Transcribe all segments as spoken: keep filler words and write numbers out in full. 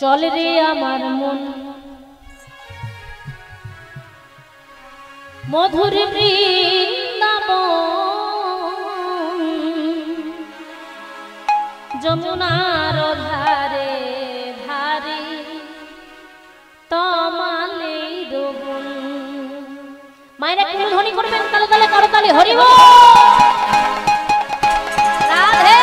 चल रे आमार मन मधुर वृंदावन যমুনার ধারে ধারে তমালেই রবন মায়েরা কোন ধ্বনি করবেন তালে তালে করতালি হরি বল রাধে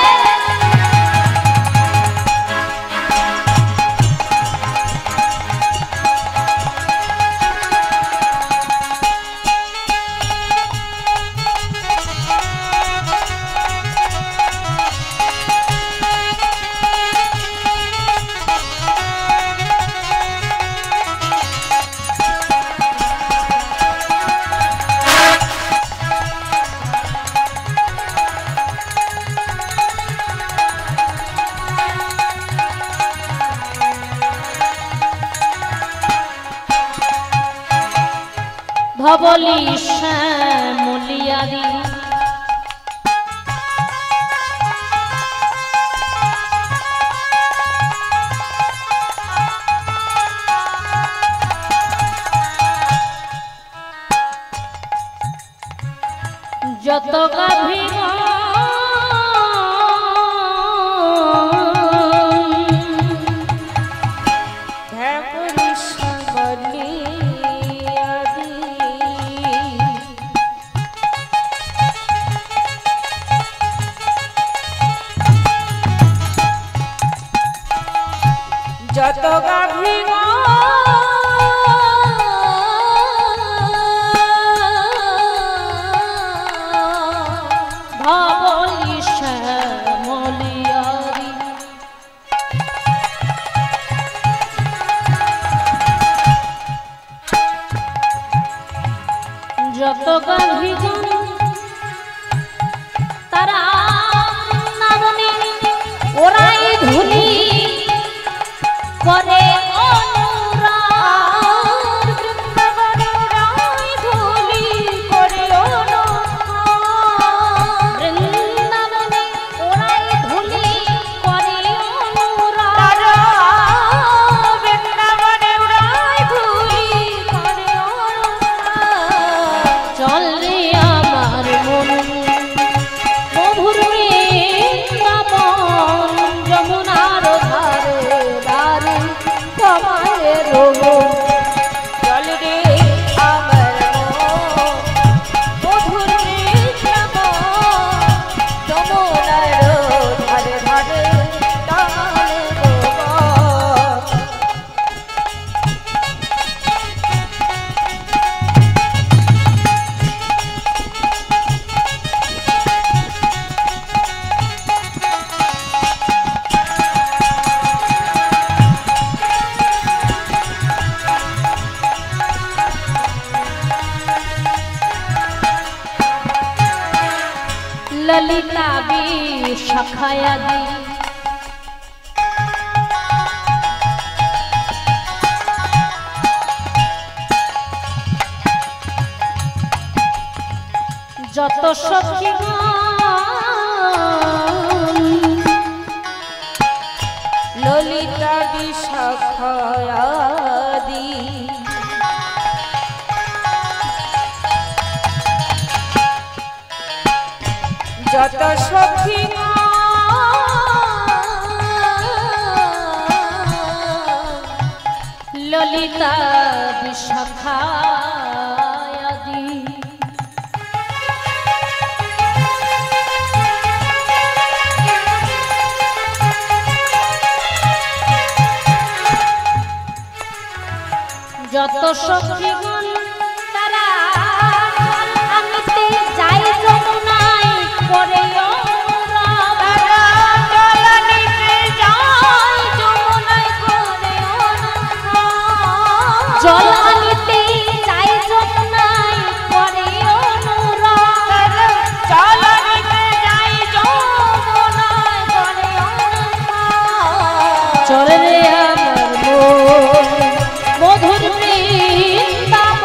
भवली श्यामलियारी जत गाभी যত গাভী ভবলি শ্যামলিয়ারি যত গাভী তারা নামনি ওরাই ধুলি করে অনুরাগ বৃন্দাবনে ধুলি করে অনুরাগ বৃন্দাবনে ওরাই ধুলি করে অনুরাগ বৃন্দাবনে ওরাই ধুলি করে অনুরাগ চল রে আমার মন মধুর বৃন্দাবন যমুনার ধারে চল রে আমার মধুর বৃন্দাবন যমুনার ধারে ধারে তালে ललिता विशाखायादि যত সখী ললিতা বিশাখায়াদি যত সখী ললিতা বিশাখায়াদি যত সখীগণ তারা আমিতে যাই যমুনায় করে অনুরাগ তারা জলনিতে যায় যমুনায় করে অনুরাগ জল আনিতে যাই যমুনায় করে অনুরাগ জল আনিতে যাই যমুনায় করে অনুরাগ চল রে আমার মন মধুর বৃন্দাবন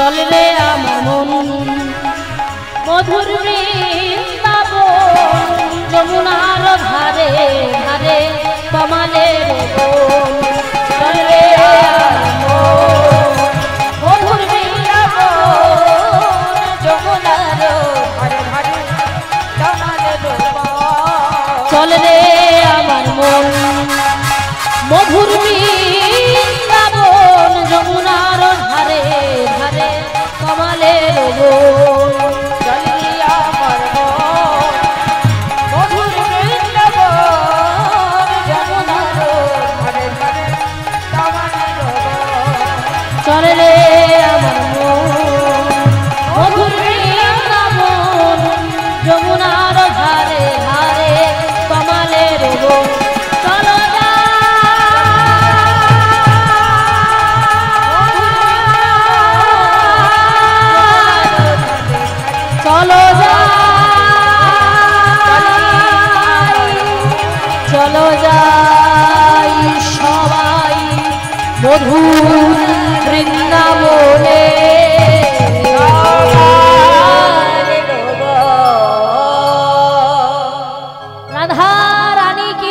চল রে আমার মন মধুর বৃন্দাবন যমুনার ধারে ধারে কমলের বন চল রে আমার মন মধুর বৃন্দাবন যমুনার ধারে ধারে কমলের বন চল রে আমার মন মধুর বৃন্দাবন যমুনার ধারে ধারে কমলের বন চল রে আমার মন মধুর বৃন্দাবন যমুনার ধারে ধারে কমলের বন চল রে আমার মন মধুর বৃন্দাবন যমুনার ধারে ধারে কমলের বন চলো চলো যাই চলো যাই সবাই মধুর বৃন্দাবনে রাধা রানী কি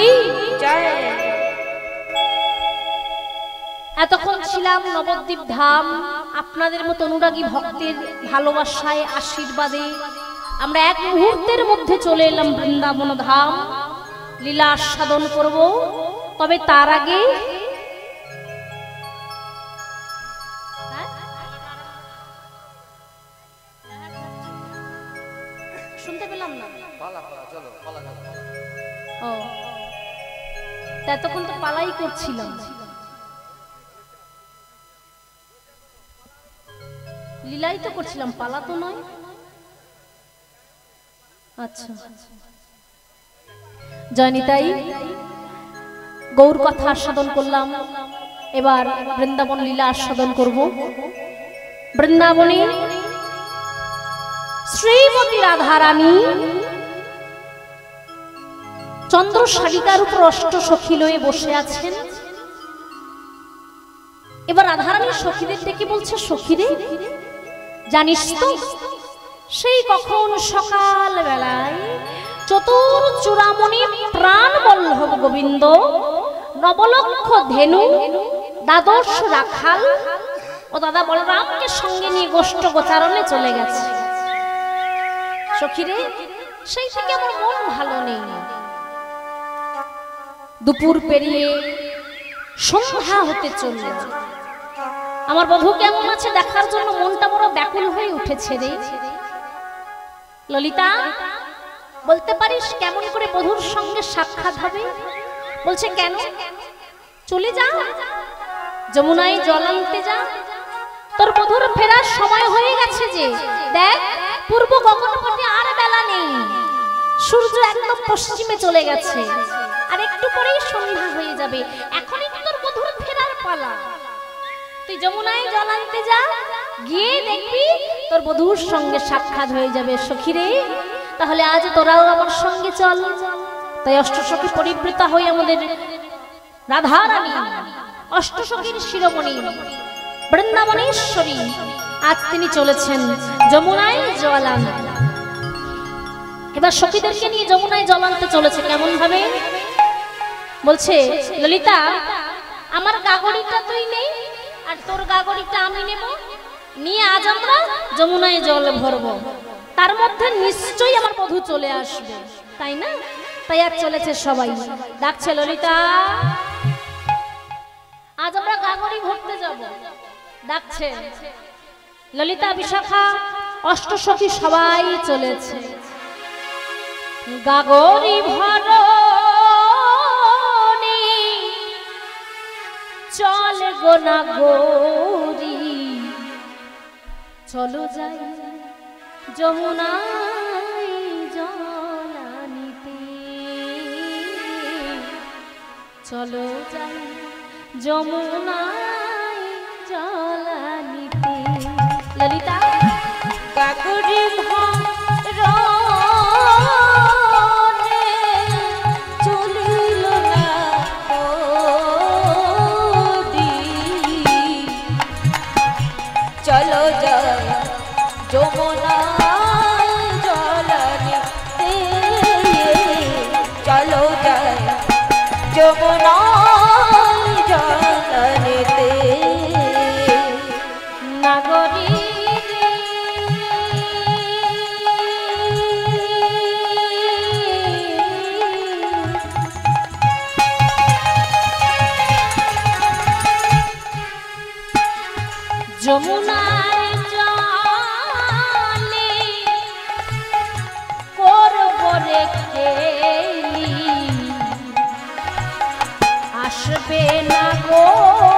এতক্ষণ ছিলাম নবদ্বীপ ধাম আপনাদের মতো অনুরাগী ভক্তের ভালোবাসায় আশীর্বাদে আমরা এক মুহূর্তের মধ্যে চলে এলাম বৃন্দাবন ধাম লীলা আস্বাদন করব তবে তার আগে শুনতে পেলাম না ও এতক্ষণ তো পালাই করছিলাম লীলাই তো করছিলাম পালা তো নয় আচ্ছা জয়নিতাই গৌর কথা আস্বাদন করলাম এবার বৃন্দাবন লীলা আস্বাদন করব বৃন্দাবনে শ্রীমতী রাধা রানী চন্দ্র শালিকার উপর অষ্ট সখী লয়ে বসে আছেন এবার রাধা রানীর সখীদের ডেকে বলছে সখীরে জানিস তো সেই কখন সকাল বেলায় চতুর চূড়ামণি প্রাণ বল্লভ গোবিন্দ নবলক্ষ ধেনু দ্বাদশ রাখাল ও দাদা বলরামকে সঙ্গে নিয়ে গোষ্ঠ গোচারণে চলে গেছে সখীরে সেই থেকে আমার মন ভালো নেই দুপুর পেরিয়ে সন্ধ্যা হতে চলল আমার বধূ কেমন আছে দেখার জন্য মনটা বড় ব্যাকুল হয়ে উঠেছে রে ললিতা বলতে পারিস কেমন করে বধূর সঙ্গে সাক্ষাৎ হবে বলছে কেন চলে যা যমুনায় জল আনতে যা তোর বধূর ফেরার সময় হয়ে গেছে যে দেখ পূর্ব গগনপটে আর বেলা নেই সূর্য একদম পশ্চিমে চলে গেছে আর একটু পরেই সন্ধ্যা হয়ে যাবে এখনই তোর বধূর ফেরার পালা তুই যমুনায় জল আনতে যা গিয়ে দেখবি তোর বধূর সঙ্গে সাক্ষাৎ হয়ে যাবে সখীরে তাহলে আজ তোরাও আমার সঙ্গে চল তাই অষ্টসখী পরিবৃতা হয়ে আমাদের রাধা রানী অষ্টসখীর শিরোমণি বৃন্দাবনেশ্বরী আজ তিনি চলেছেন যমুনায় জল আনতে এবার সখীদেরকে নিয়ে যমুনায় জল আনতে চলেছে কেমন ভাবে বলছে ললিতা আমার গাগরিটা তুই নেই আর তোর গাগরিটা আমি নেব নিয়ে আজ আমরা যমুনায় জল ভরবো তার মধ্যে নিশ্চয়ই আমার বধূ চলে আসবে তাই না তাই আর চলেছে সবাই ডাকছে ললিতা আজ আমরা গাগরি ভরতে যাব ডাকছে ললিতা বিশাখা অষ্টসখী সবাই চলেছে গাগরি ভরো চল গো না গৌরী চলো যাই যমুনায় জল আনিতে চলো যাই যমুনায় জল আনিতে ললিতা গাগরি ভরো চল চলো যাই যমুনা জলনিতে চলো যাই যমুনা জলনিতে নাগরী যমুনার জলে করব রে খেলি আসবে না গো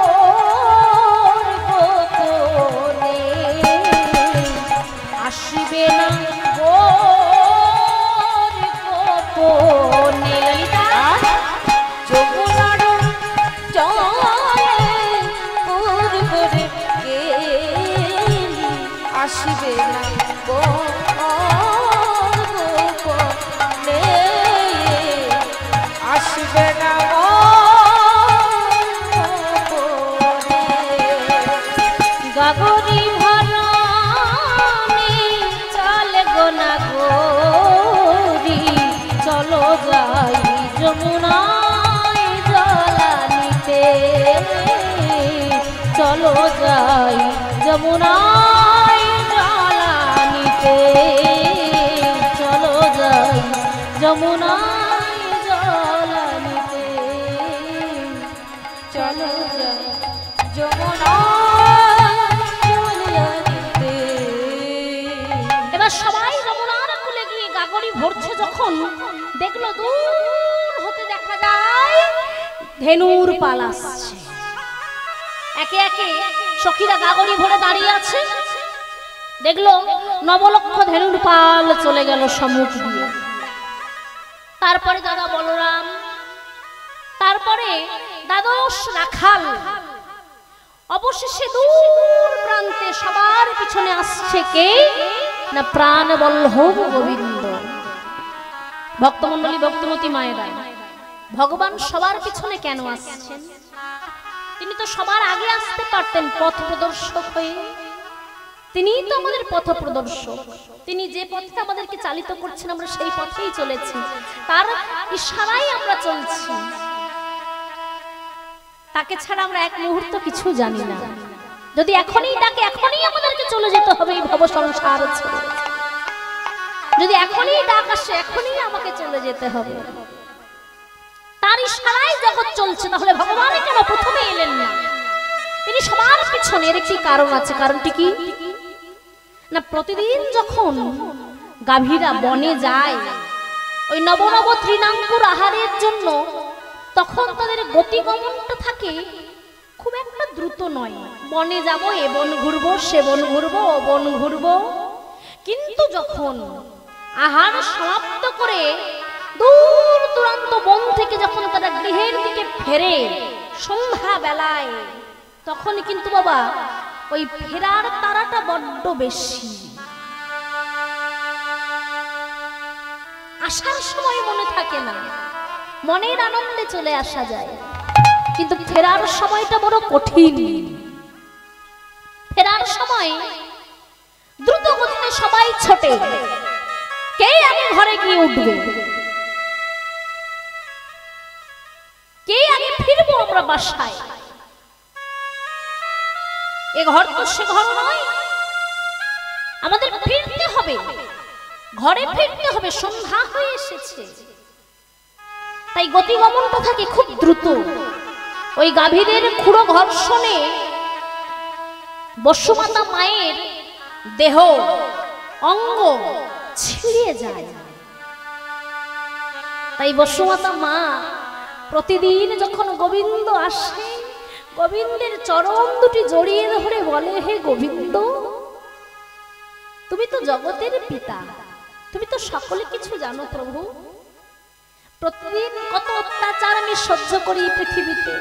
গোপনে আসবে না গো গোপনে ললিতা যমুনার জলে করব রে আসবে না গো গোপনে আসবে না গো গোপনে গাগরি ভরণি চলে গো না গরি চলো যাই যমুনায় জলানিতে চলো যাই যমুনায় জলানিতে চলো যাই যমুনায় জলানিতে চলো যাই যমুনা জলনিতে এবার সবাই যমুনার কূলে গিয়ে গাগরি ভরছে যখন দেখলো দূর হতে দেখা যায় ধেনুর পাল আসছে একে একে সখীরা গাগরি ভরে দাঁড়িয়ে আছে দেখলো নবলক্ষ ধেনুর পাল চলে গেল সম্মুখ দিয়ে তারপরে দাদা বলরাম তারপরে দ্বাদশ রাখাল অবশেষে দূর প্রান্তে সবার পিছনে আসছে কে না প্রাণ বল্লভ গোবিন্দ ভক্তমণ্ডলী ভক্তমতী মায়েরা ভগবান সবার পিছনে কেন আসছেন তিনি তো সবার আগে আসতে পারতেন পথ প্রদর্শক হয়ে তিনিই তো আমাদের পথ প্রদর্শক তিনি যে পথে আমাদেরকে চালিত করছেন আমরা সেই পথেই চলেছি তার ইশারায় আমরা চলছি তাকে ছাড়া আমরা এক মুহূর্ত কিছু জানি না যদি এখনই ডাকে এখনই আমাদেরকে চলে যেতে হবে এই ভব সংসার ছেড়ে যদি এখনই ডাক আসে এখনই আমাকে চলে যেতে হবে তার ইশারায় জগৎ চলছে তাহলে ভগবান কেন প্রথমে এলেন না তিনি সবার পিছনে এর একটি কারণ আছে কারণটি কি না প্রতিদিন যখন গাভীরা বনে যায় ওই নব নব তৃণাঙ্কুর আহারের জন্য তখন তাদের গতিগমনটা থাকে খুব একটা দ্রুত নয় বনে যাব এ বন ঘুরবো সে বন ঘুরবো ও বন ঘুরবো কিন্তু যখন আহার সমাপ্ত করে দূর দূরান্ত বন থেকে যখন তারা গৃহের দিকে ফেরে সন্ধ্যা বেলায় তখন কিন্তু বাবা ওই ফেরার তারাটা বড্ড বেশি আসার সময় মনে থাকে না মনের আনন্দে চলে আসা যায় কিন্তু ফেরার সময়টা বড় কঠিন ফেরার সময় দ্রুত গতিতে সবাই ছোটে কে আগে ঘরে গিয়ে উঠবে কে আগে ফিরবো আমরা বাসায় এ ঘর তো সে ঘর নয় আমাদের ফিরতে হবে ঘরে ফিরতে হবে সন্ধ্যা হয়ে এসেছে তাই গতিগমনটা থাকে খুব দ্রুত ওই গাভীদের খুঁড়ো ঘর্ষণে বসুমাতা মায়ের দেহ অঙ্গ ছিঁড়ে যায় তাই বসুমাতা মা প্রতিদিন যখন গোবিন্দ আসে গোবিন্দের চরণ দুটি জড়িয়ে ধরে বলে হে গোবিন্দ তুমি তো জগতের পিতা তুমি তো সকলে কিছু জানো প্রভু প্রতিদিন কত অত্যাচার আমি সহ্য করি পৃথিবীতে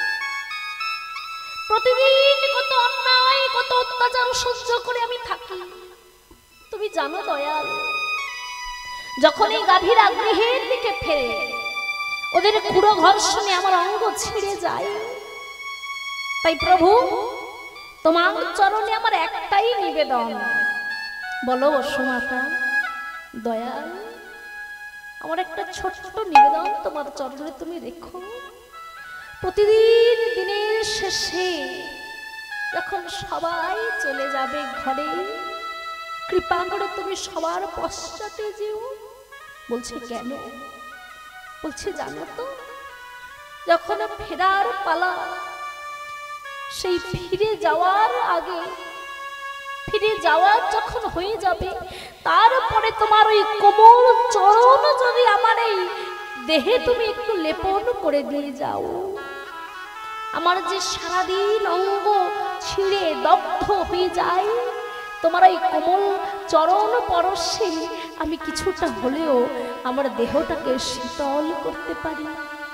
প্রতিদিন কত অন্যায় কত অত্যাচার সহ্য করে আমি থাকি তুমি জানো দয়াল যখন এই গাভীরা গৃহের দিকে ফেরে ওদের খুঁড়ো ঘর্ষণে আমার অঙ্গ ছিঁড়ে যায় তাই প্রভু তোমার চরণে আমার একটাই নিবেদন, বলো বসুমাতা দয়াল, আমার একটা ছোট্ট নিবেদন তোমার চরণে তুমি রেখো। প্রতিদিন দিনের শেষে যখন সবাই চলে যাবে ঘরে, কৃপা করে তুমি সবার পশ্চাতে যেও। বলছে কেন? বলছে জানো তো, যখন ফেরার পালা, সেই ফিরে যাওয়ার আগে, ফিরে যাওয়ার যখন হয়ে যাবে, তারপরে তোমার ওই কোমল চরণ যদি আমার এই দেহে তুমি একটু লেপন করে দিয়ে যাও, আমার যে সারাদিন অঙ্গ ছিঁড়ে দগ্ধ হয়ে যায়, তোমার এই কোমল চরণ পরশে আমি কিছুটা হলেও আমার দেহটাকে শীতল করতে পারি।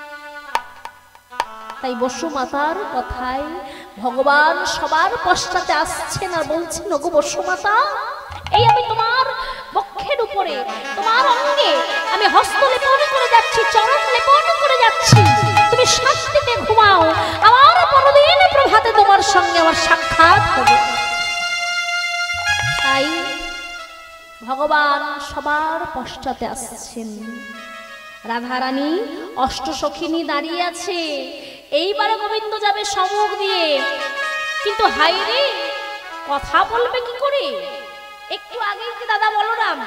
তাই বসুমাতার কথায় ভগবান সবার পশ্চাতে আসছেন আর বলছেন, ওগো বসুমাতা, এই আমি তোমার বক্ষের উপরে, তোমার অঙ্গে আমি হস্ত লেপন করে যাচ্ছি, চরণ লেপন করে যাচ্ছি, তুমি শান্তিতে ঘুমাও, আমার পরদিন প্রভাতে তোমার সঙ্গে আমার সাক্ষাৎ হবে। তাই ভগবান সবার পশ্চাতে আসছেন। রাধারানী অষ্টসখিনী দাঁড়িয়ে আছে, এইবারে গোবিন্দ যাবে সম্মুখ দিয়ে, কিন্তু হাই রে, কথা বলবে কি করে? একটু আগে কি দাদা বলরাম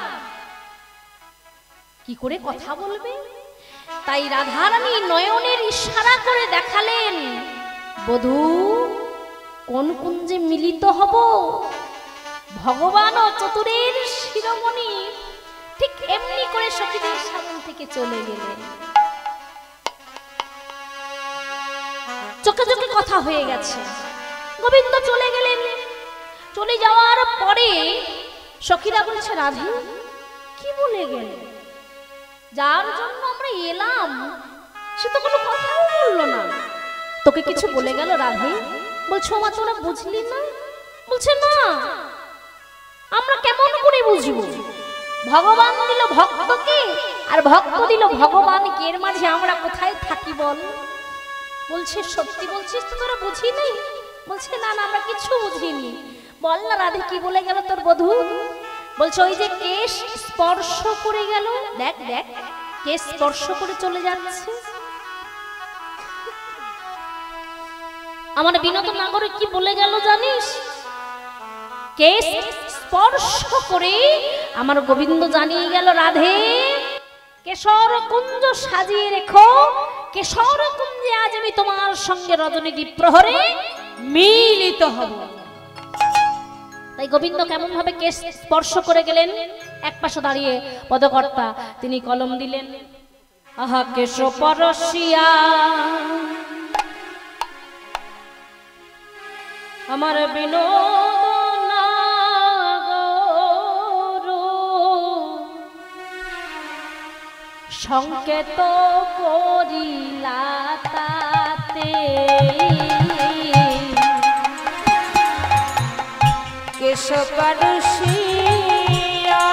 কি করে কথা বলবে? তাই রাধারানী নয়নের ইশারা করে দেখালেন, বধূ কোন কুঞ্জে মিলিত হব? ভগবান ও চতুরের শিরোমণি ঠিক এমনি করে সখীদের সামনে থেকে চলে গেলেন। চোখে চোখে কথা হয়ে গেছে, গোবিন্দ চলে গেলেন। চলে যাওয়ার পরে সখীরা বলছে, রাধে কি বলে গেলে? যার জন্য আমরা এলাম সে তো কোনো কথাও বললো না, তোকে কিছু বলে গেল রাধে? বলছো মা তোরা বুঝলি না? বলছে না, আমরা কেমন করে বুঝবো? ভগবান দিল ভক্তকে আর ভক্ত দিল ভগবানকে, এর মাঝে আমরা কোথায় থাকি বল? বলছে সত্যি বলছিস তো তোরা বুঝিনি? বলছে না না, আমরা কিছু বুঝিনি। বল না রাধে কি বলে গেল তোর বধূ? বলছে ওই যে কেশ স্পর্শ করে গেল, দেখ দেখ কেশ স্পর্শ করে চলে যাচ্ছে। আমার বিনত নাগরিক কি বলে গেল জানিস? কেশ স্পর্শ করে আমার গোবিন্দ জানিয়ে গেল, রাধে কেশর কুঞ্জ সাজিয়ে রেখো, কেশর কুঞ্জে আজ আমি তোমার সঙ্গে রজনী দ্বীপ্রহরে মিলিত হব। তাই গোবিন্দ কেমন ভাবে কেশ স্পর্শ করে গেলেন? এক পাশে দাঁড়িয়ে পদকর্তা তিনি কলম দিলেন, আহা কেশ পরশিয়া আমার বিনোদ সংকেত করিলা তাতে, কেশ পরশিয়া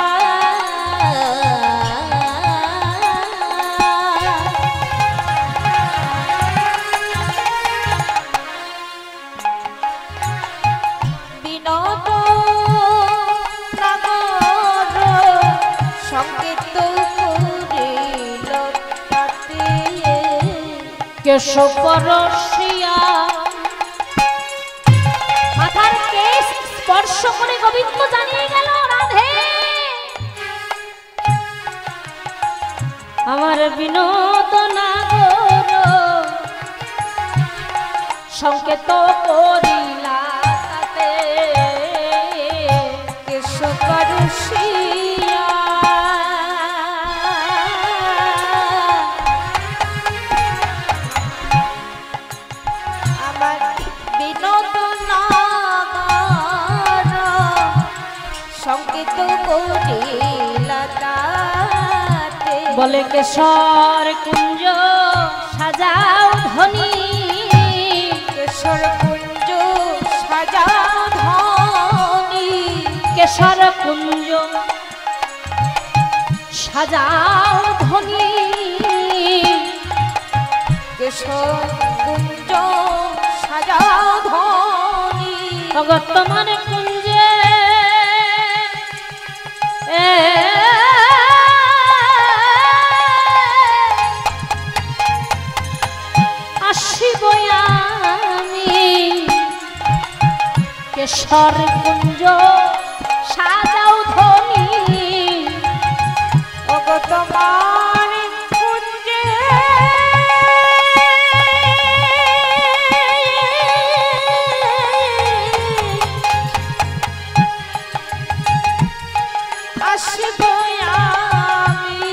বিনোদ নাগর সংকেত করিল তাতে, কেশ পরশিয়া মাথার কেশ স্পর্শ করে গোবিন্দ জানিয়ে গেল, রাধে আমার বিনোদ নাগর সংকেত করিলা তাতে, কেশ পরশিয়া আমার বিনোদ নাগর সংকেত করিলা তাতে, বলে কেশর কুঞ্জ সাজাও ধনী, কেশর কুঞ্জ সাজাও ধনী, কেশর কুঞ্জ সাজাও ধনী, কেশর কুঞ্জ সাজাও ধনী, অগত তোমার কুঞ্জে আসিব আমি কেশর কুঞ্জ সাজাও ধনী ওগো তোমার কুঞ্জে আসিব আমি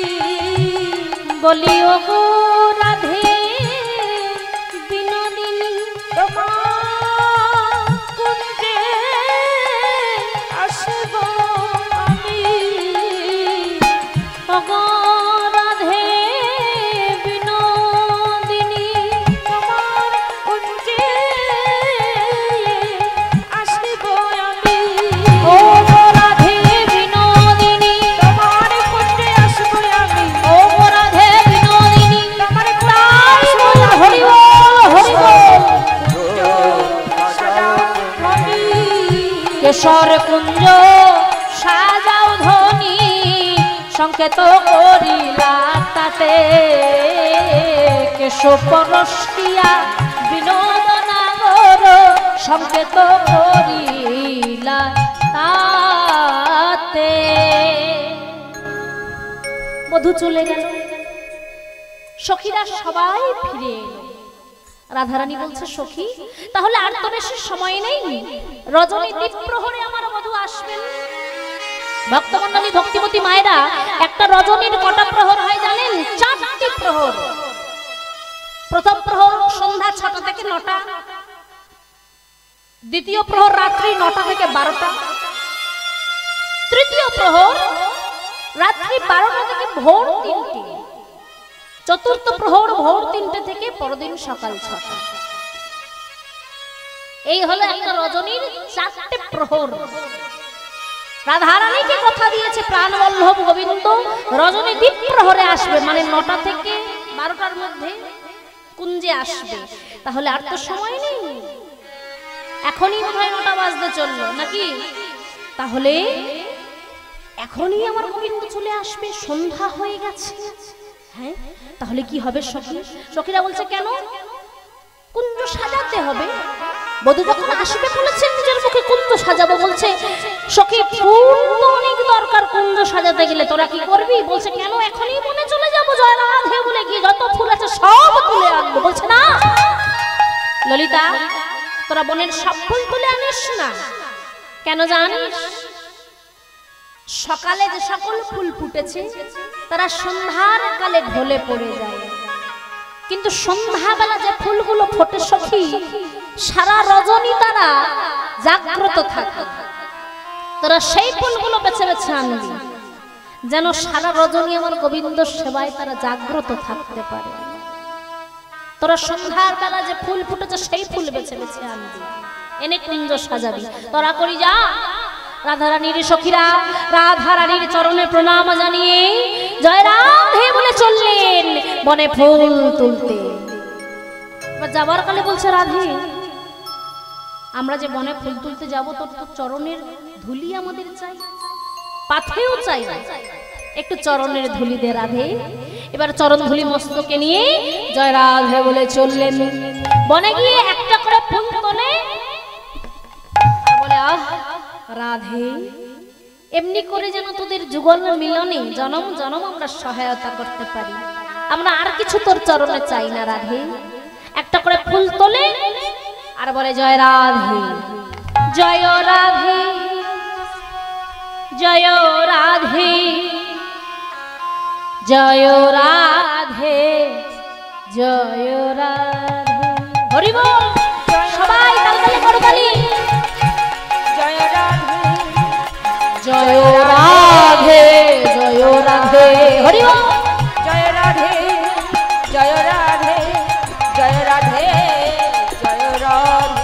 বলি ওগো রাধে বিনোদিনী তোমার কুঞ্জে আসিব আমি ওগো রাধে বিনোদিনী তোমার কুঞ্জে আসিব আমি ওগো রাধে বিনোদিনী তোমার কুঞ্জে আসিব আমি ওগো রাধে বিনোদিনী তোমার তাই বল হরি বল হরি বল কেশর কুঞ্জ সাজাও ধনী সংকেত করিলা তাতে কেশব পরশিয়া বিনোদনাগর সংকেত করিলা তাতে বধূ চলে গেল সখীরা সবাই ফিরে এলো রাধারানী বলছে সখী তাহলে আর তো বেশি সময় নেই রজনী দ্বীপ প্রহরে আমার বধূ আসবেন ভক্তমণ্ডলী ভক্তিমতী মায়েরা একটা রজনীর কটা প্রহর হয় জানেন চারটি প্রহর প্রথম প্রহর সন্ধ্যা ছটা থেকে নটা দ্বিতীয় প্রহর রাত্রি নটা থেকে বারোটা তৃতীয় প্রহর রাত্রি বারোটা থেকে ভোর তিনটে চতুর্থ প্রহর ভোর তিনটে থেকে পরদিন সকাল ছটা এই হলো একটা রজনীর চারটে প্রহর রাধারানীকে কথা দিয়েছে প্রাণবল্লভ গোবিন্দ রজনী দ্বীপ প্রহরে আসবে মানে নটা থেকে বারোটার মধ্যে কুঞ্জে আসবে তাহলে আর তো সময় নেই এখনই বোধহয় নটা বাজতে চললো নাকি তাহলে এখনই আমার গোবিন্দ চলে আসবে সন্ধ্যা হয়ে গেছে হ্যাঁ তাহলে কি হবে সখী সখীরা বলছে কেন কুঞ্জ সাজাতে হবে বধূ যখন আসবে বলেছেন নিজের মুখে কুঞ্জ সাজাবো বলছে সখী ফুল তো অনেক দরকার কুঞ্জ সাজাতে গেলে তোরা কি করবি বলছে কেন এখনই মনে চলে যাবো জয় রাধে বলে গিয়ে যত ফুল আছে সব তুলে আনবো বলছে না ললিতা তোরা বনের সব ফুল তুলে আনিস না কেন জানিস সকালে যে সকল ফুল ফুটেছে তারা সন্ধ্যার কালে ঢলে পড়ে যায় কিন্তু সন্ধ্যাবেলা যে ফুলগুলো ফোটে সখী সারা রজনী তারা জাগ্রত থাকে তোরা সেই ফুলগুলো বেছে বেছে আনবি যেন সারা রজনী আমার গোবিন্দ সেবায় তারা জাগ্রত থাকতে পারে তোরা সন্ধ্যার বেলা যে ফুল ফুটেছে সেই ফুল বেছে বেছে আনবি এনে কুঞ্জ সাজাবি তোরা করি যা রাধারানীর সখীরা রাধারানীর চরণে প্রণাম জানিয়ে জয় রাধে বলে চললেন বনে ফুল তুলতে এবার যাবার কালে বলছে রাধে আমরা যে বনে ফুল তুলতে যাব তোর তো চরণের ধুলি আমাদের চাই পাথেও চাই একটু চরণের ধুলি দে রাধে এবার চরণ ধুলি মস্তকে নিয়ে জয় রাধে বলে চললেন বনে গিয়ে একটা করে ফুল তোলে বলে আহ রাধে এমনি করে যেন তোদের যুগল মিলনে জনম জনম আমরা সহায়তা করতে পারি আমরা আর কিছু তোর চরণে চাই না রাধে একটা করে ফুল তোলে আর বলে জয় রাধে জয় রাধে জয় রাধে জয় রাধে জয় রাধে হরি বল সবাই তালতালি করো তালি জয় রাধে জয় রাধে জয় রাধে হরি বল জয় রাধে জয় রাধে জয় রাধে জয় রাধে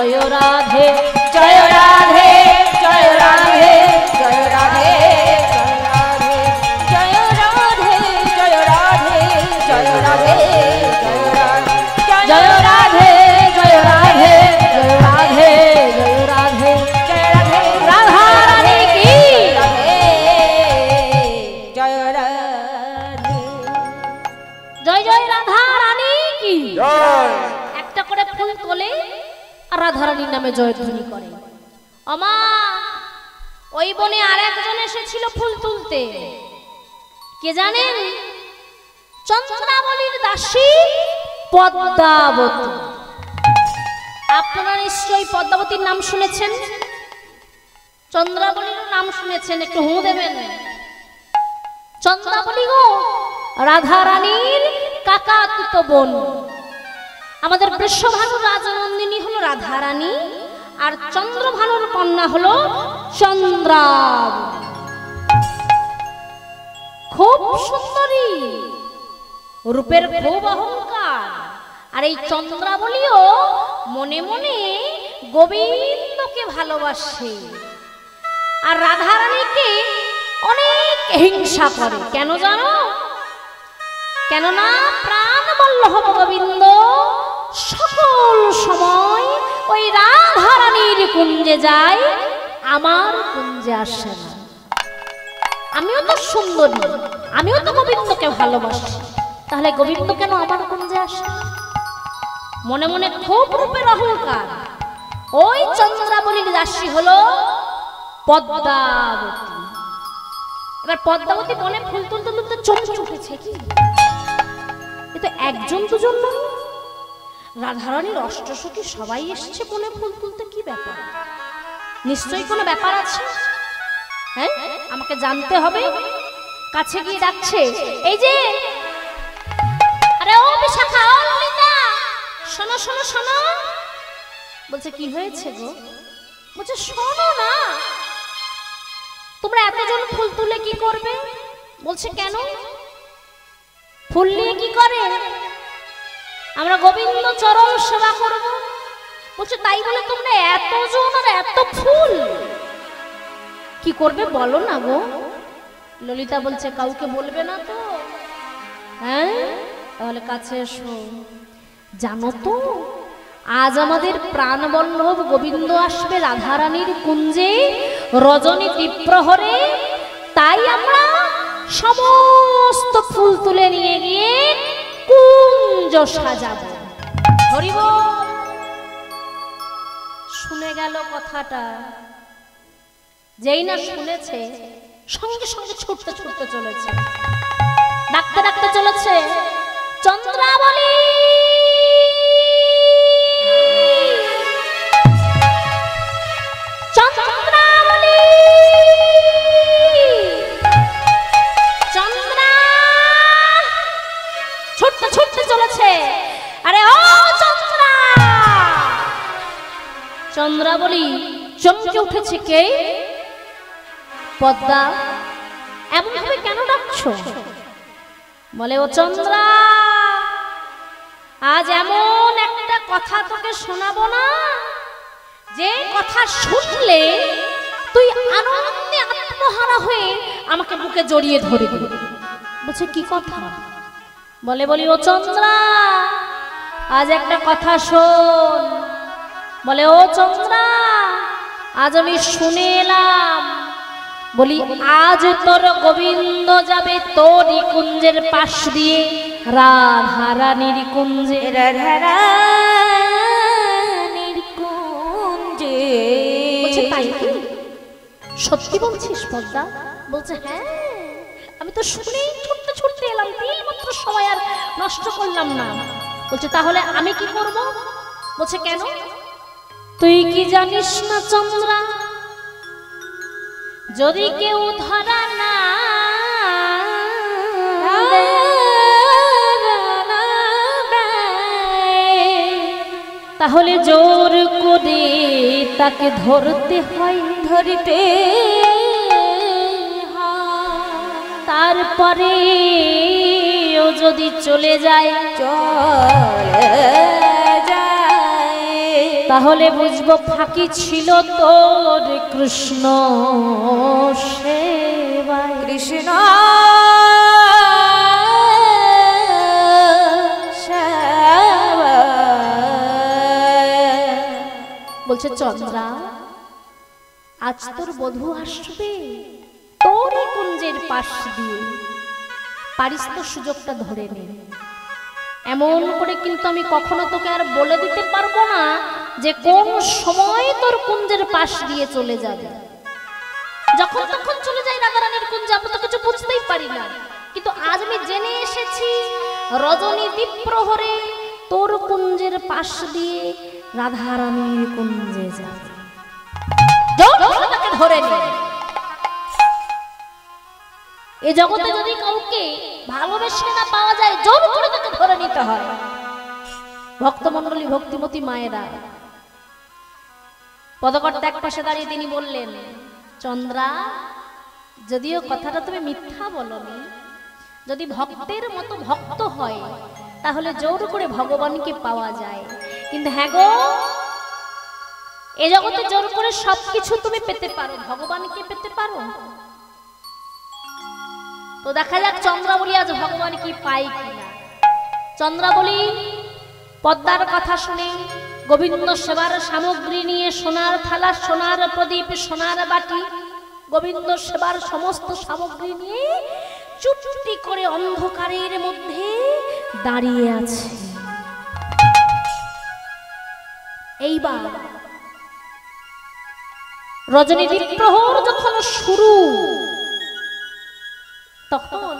জয় রাধে জয় রাধে জয় রাধে জয় রাধে জয় রাধে জয় রাধে জয় রাধে জয় রাধে জয় রাধে জয় রাধে জয় রাধে জয় রাধে রাধা রানী কি জয় রাধে জয় জয় রাধা রানী কি একটা করে ফুল তোলে আর রাধা রানীর নামে জয়ধ্বনি করে। অমা ওই বনে আর একজন এসেছিল ফুল তুলতে, কে জানেন? চন্দ্রাবলীর দাসী পদ্মাবতী। আপনারা নিশ্চয়ই পদ্মাবতীর নাম শুনেছেন, চন্দ্রাবলীর নাম শুনেছেন, একটু হু দেবেন। চন্দ্রাবলী গো রাধা রানীর কাকাতুতো বোন। আমাদের বৃষভানুর রাজনন্দিনী হলো রাধা রানী, আর চন্দ্রভানুর কন্যা হলো চন্দ্রাবলী। খুব সুন্দরী, রূপের খুব অহংকার। আর এই চন্দ্রাবলীও মনে মনে গোবিন্দকে ভালোবাসে, আর রাধা রানীকে অনেক হিংসা করে। কেন জানো? কেননা প্রাণ বল্লভ গোবিন্দ সকল সময় ওই রাধা রানীর কুঞ্জে যায়, আমার কুঞ্জে আসে না। আমিও তো সুন্দরী, আমিও তো গোবিন্দকে ভালোবাসি, তাহলে গোবিন্দ কেন আমার কুঞ্জে আসে? মনে মনে খুব রূপের অহংকার। ওই চন্দ্রাবলীর দাসী হলো পদ্মাবতী। এবার পদ্মাবতী বনে ফুল তুলতে তুলতে চমকে উঠেছে। কি এ তো একজন দুজন নয়, রাধারানীর অষ্টসখী সবাই এসেছে বনে ফুল তুলতে। কি ব্যাপার? নিশ্চয়ই কোনো ব্যাপার আছে, হ্যাঁ আমাকে জানতে হবে। কাছে গিয়ে ডাকছে, এই যে আরে ও বিশাখা, ও ললিতা, শোনো শোনো শোনো। বলছে কি হয়েছে গো? বলছে শোনো না, তোমরা এতজন ফুল তুলে কি করবে? বলছে কেন? ফুল নিয়ে কি করে? আমরা গোবিন্দ চরণ সেবা করব। বলছে তাই বলে তোমরা এতজন আর এত ফুল কি করবে বলো না গো? ললিতা বলছে কাউকে বলবে না তো? হ্যাঁ তাহলে কাছে এসো। জানো তো আজ আমাদের প্রাণবল্লভ গোবিন্দ আসবে রাধারানীর কুঞ্জে রজনী দ্বীপ্রহরে, তাই আমরা সমস্ত ফুল তুলে নিয়ে গিয়ে কুঞ্জ সাজাবো। হরি বল। শুনে গেল কথাটা, যেই না শুনেছে সঙ্গে সঙ্গে ছুটতে ছুটতে চলেছে, ডাকতে ডাকতে চলেছে, চন্দ্রাবলী চন্দ্রাবলী চন্দ্রা, ছুটতে ছুটতে চলেছে। আরে ও চন্দ্রা! চন্দ্রাবলী চমকে উঠেছে। কে? পদ্মা। এমন ভাবে কেন ডাকছো? বলে ও চন্দ্রা, আজ এমন একটা কথা তোকে শোনাবো না, যে কথা শুনলে তুই আনন্দে আত্মহারা হয়ে আমাকে বুকে জড়িয়ে ধরবি। বলছে কি কথা? বলে বলি ও চন্দ্রা, আজ একটা কথা শোন। বলে ও চন্দ্রা, আজ আমি শুনে এলাম, বলি আজ তোর গোবিন্দ যাবে তোরই কুঞ্জের পাশ দিয়ে রাধারানীর কুঞ্জে। রাধারানীর কুঞ্জে। বলছে তাই কি? সত্যি বলছিস পদ্মা? বলছে হ্যাঁ, আমি তো শুনেই ছুটতে ছুটতে এলাম, তিল মাত্র সময় আর নষ্ট করলাম না। বলছে তাহলে আমি কি করব? বলছে কেন? তুই কি জানিস না চন্দ্রা, যদি কেউ ধরা না তাহলে জোর করে তাকে ধরতে হয়, ধরিতে তারপরে ও যদি চলে যায়, চলে যায় তাহলে বুঝবো ফাঁকি ছিল তোর কৃষ্ণ সেবায়। কৃষ্ণ বলছে চন্দ্রা, আজ তোর বধূ আসবে তোরই কুঞ্জের পাশ দিয়ে, পারিস তো সুযোগটা ধরে নে। এমন করে কিন্তু আমি কখনো তোকে আর বলে দিতে পারবো না যে কোন সময় তোর কুঞ্জের পাশ দিয়ে চলে যাবে। যখন তখন চলে যাই রাধারানীর কুঞ্জে, আমরা তো কিছু বুঝতেই পারি না। কিন্তু আজ আমি জেনে এসেছি রজনী দ্বীপ প্রহরে তোর কুঞ্জের পাশ দিয়ে রাধারানীর কুঞ্জে যাবে। ধরে নে। এই জগতে যদি কাউকে ভালোবেসে না পাওয়া যায়, জোর করে তাকে ধরে নিতে হয়। ভক্তমণ্ডলী, ভক্তিমতী মায়েরা, পদকর্তা এক পাশে দাঁড়িয়ে তিনি বললেন, চন্দ্রা, যদিও কথাটা তুমি মিথ্যা বলনি, যদি ভক্তের মতো ভক্ত হয় তাহলে জোর করে ভগবানকে পাওয়া যায়। কিন্তু হ্যাঁ গো, এ জগতে জোর করে সবকিছু তুমি পেতে পারো, ভগবানকে পেতে পারো? তো দেখা যাক চন্দ্রাবলী আজ ভগবান কি পাই কিনা। চন্দ্রাবলী পদ্মার কথা শুনে গোবিন্দ সেবার সামগ্রী নিয়ে, সোনার থালা, সোনার প্রদীপ, সোনার বাটি, গোবিন্দ সেবার সমস্ত সামগ্রী নিয়ে চুপটি করে অন্ধকারের মধ্যে দাঁড়িয়ে আছে। এইবার রজনী দ্বীপ প্রহর যখন শুরু, তখন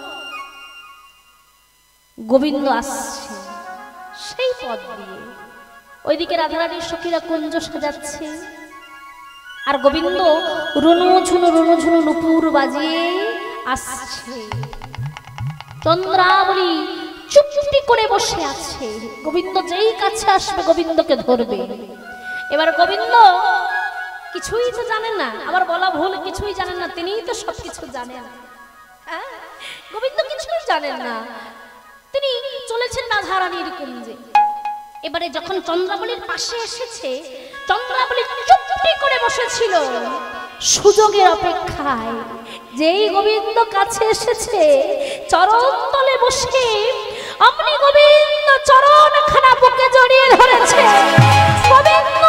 গোবিন্দ আসছে সেই পথ দিয়ে। ওইদিকে রাধারানীর সখীরা কুঞ্জ সাজাচ্ছে, আর গোবিন্দ রুনু ঝুনু রুনু ঝুনু নুপুর বাজিয়ে আসছে। চন্দ্রাবলী চুপটি করে বসে আছে। গোবিন্দ যেই কাছে আসবে গোবিন্দকে ধরবে। এবার গোবিন্দ কিছুই তো জানেন না, আবার বলা ভুল, কিছুই জানেন না, তিনিই তো সবকিছু জানেন। গোবিন্দ কিছুই জানেন না, তিনি চলেছেন রাধারানীর কুঞ্জে। এবারে যখন চন্দ্রাবলীর পাশে এসেছে, চন্দ্রাবলী চুপটি করে বসেছিল সুযোগের অপেক্ষায়। যেই গোবিন্দ কাছে এসেছে, চরণ তলে বসে অমনি গোবিন্দ চরণ খানা বুকে জড়িয়ে ধরেছে। গোবিন্দ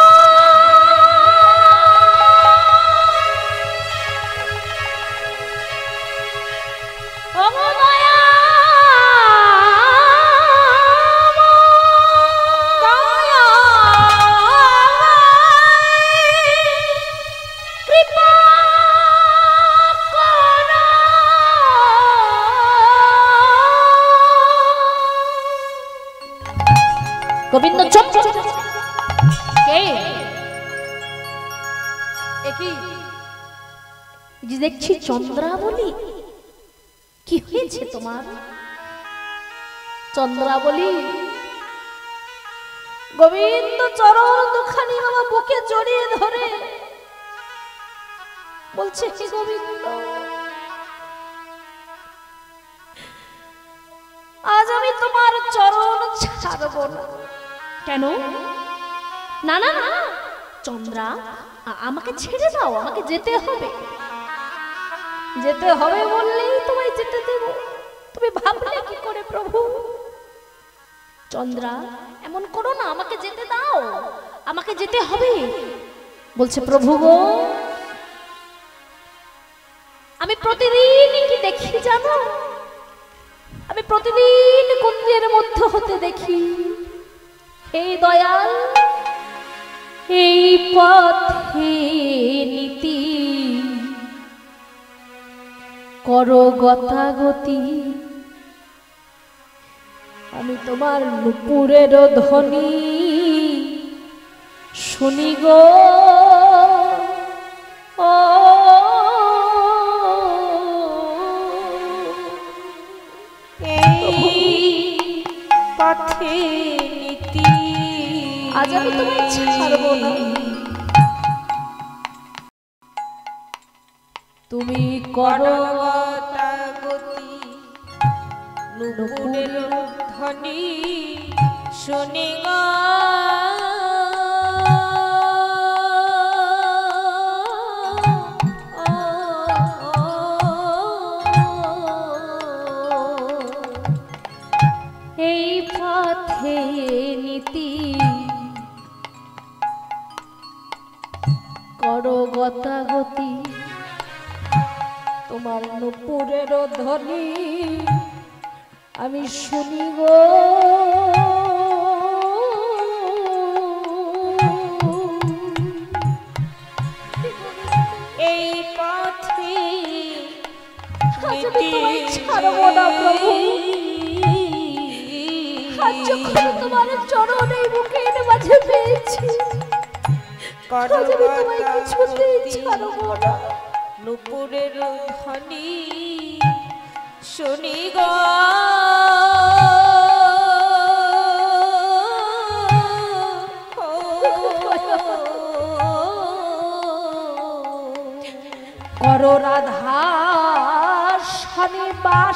গোবিন্দ চুপ। কে একই যে দেখছি চন্দ্রাবলী, কি হয়েছে তোমার? চন্দ্রাবলী গোবিন্দ চরণ দুখানি বাবা বুকে জড়িয়ে ধরে বলছে, হে গোবিন্দ, আজ আমি তোমার চরণ ছাড়ব না। কেন? না না না চন্দ্রা, আমাকে ছেড়ে দাও, আমাকে যেতে হবে। যেতে হবে বললেই তোমায় যেতে দেব, তুমি ভাবলে কি করে প্রভু? চন্দ্রা, এমন করো না, আমাকে যেতে দাও, আমাকে যেতে হবে। বলছে, প্রভু গো, আমি প্রতিদিন কি দেখি জানো? আমি প্রতিদিন কুঞ্জের মধ্যে হতে দেখি, হে দয়াল, এই পথে নীতি করো গতাগতি। আমি তোমার নুপুরের ধ্বনি শুনি গো, ও পথে নীতি, আজ আমি তোমায় ছাড়বো না। তুমি করো গতাগতি, নুপুরের ধ্বনি শুনি গো, পথে নীতি করো গতাগতি তোমার নুপুরের ধ্বনি আমি শুনি গো এই পথে আজ আমি তোমায় ছাড়বো না প্রভু। আজ যখন তোমার চরণে বুকের মাঝে পেয়েছি আজ আমি তোমায় কিছুতেই ছাড়বো না। নুপুরের ধ্বনি শুনি গো করো রাধা শনিবাস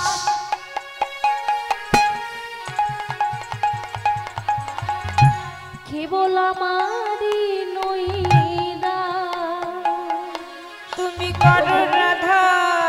কেবল আমারি নইরা তুমি করো রাধা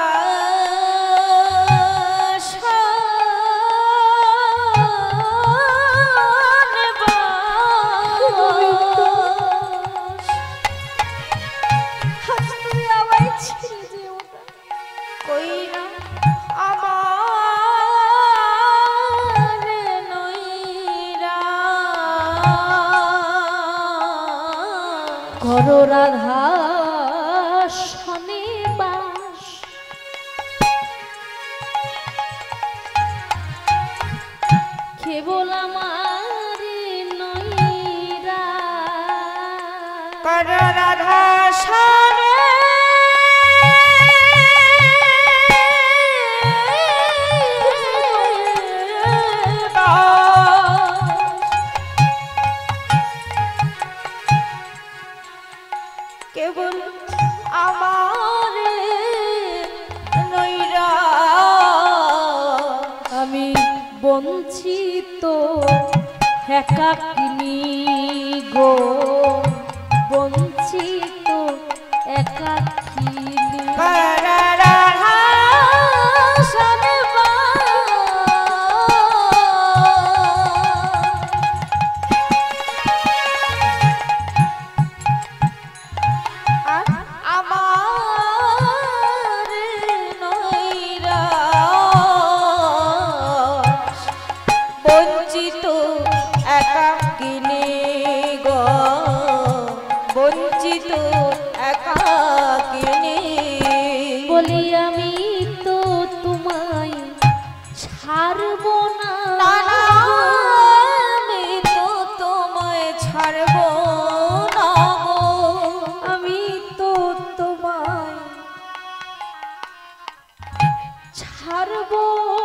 করো রাধা শনিবাস কেবল আমার নইরা করো রাধা শনি কেবল আমার নইরা আমি বঞ্চিত একাকিনী গো বঞ্চিত একাকিনী বঞ্চিত একাকিনী গো বঞ্চিত একাকিনী বলি আমি তো তোমায় ছাড়ব না আমি তো তোমায় ছাড়ব না গো আমি তো তোমায় ছাড়ব